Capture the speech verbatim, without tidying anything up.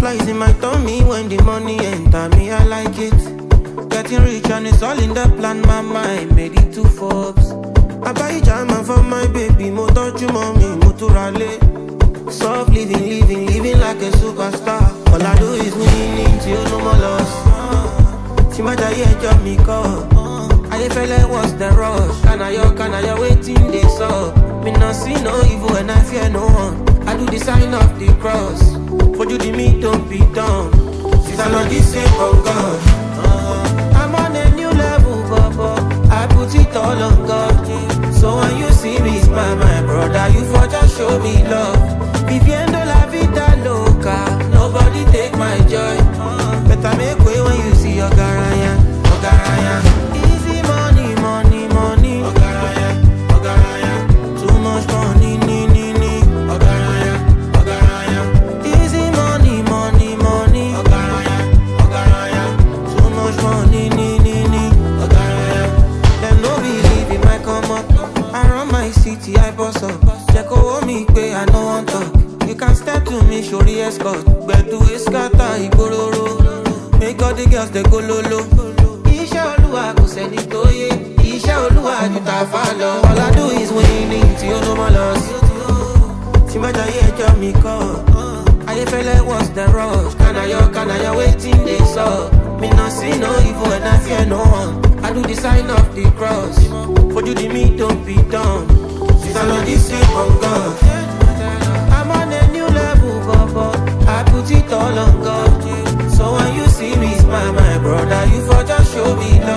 Butterflies in my tummy when the money enter me, I like it. Getting rich and it's all in the plan, my mind made it to Forbes. I buy jama for my baby, mo touch mommy, mo turale. Soft living, living, living like a superstar. All I do is winning till no more loss. See my diet job me call. I feel like what's the rush? Can I yo, can I yo, waiting this up? Me not see no evil and I fear no one. I do the sign of the cross. For you the me don't be done. Since I'm not the same of God. uh, I'm on a new level, Baba. I put it all on God. So when you see me smile, my brother, you for just show me love. Viviendo la vida loca, nobody take my joy. Better make way when you see your garaya, your garaya. Easy money, money, money. Ogaraya, ogaraya. Too much money, ni, ni, ni. Ogaraya, ogaraya. Easy money, money, money. Ogaraya, ogaraya. Too much money, ni, ni, ni. Ogaraya. Them no believe in my come up. I run my city, I boss up. Check over me, pay, I no want talk. You can step to me, show the escort. But to a scatter, ibororo. Make all the girls they go lolo. Isha Oluwa kò sẹ́ni tó yé. Isha Oluwa ju ta fa lọ. All I do is winning till you no more loss. Tí má jayé ẹjọ́ mi kọ́. Ayé fẹ́lẹ́ what's the rush? Can I yo, can I yo, waiting they saw. Me not see no evil and I fear no one. I do the sign of the cross. For you the me don't be done. Since I'm on this same on God. I'm on a new level, Baba. I put it all on God. So when you see me smile, my brother, you for just show me love.